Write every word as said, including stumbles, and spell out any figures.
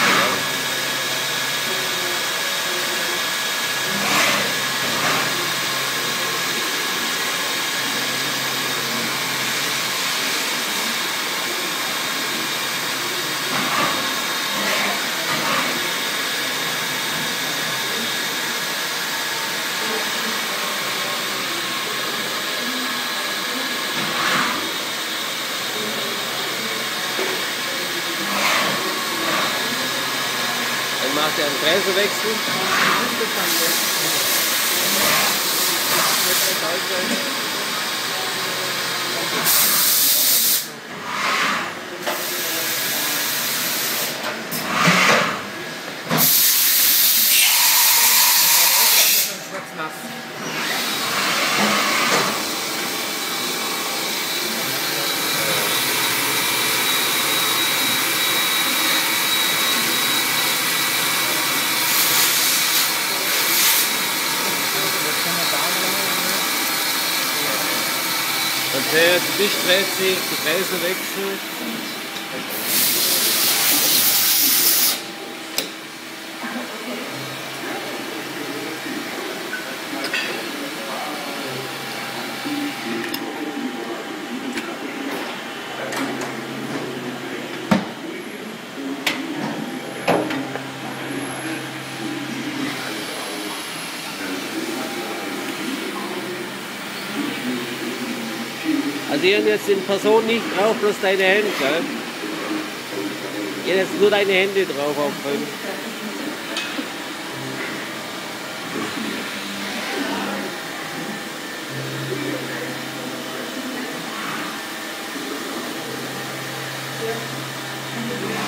Dann macht er einen Fräserwechsel. Und der Tisch dreht sich, die Fräse wechselt. Also hier jetzt in Person nicht drauf, bloß deine Hände, gell? Hier jetzt nur deine Hände drauf aufbringen. Ja.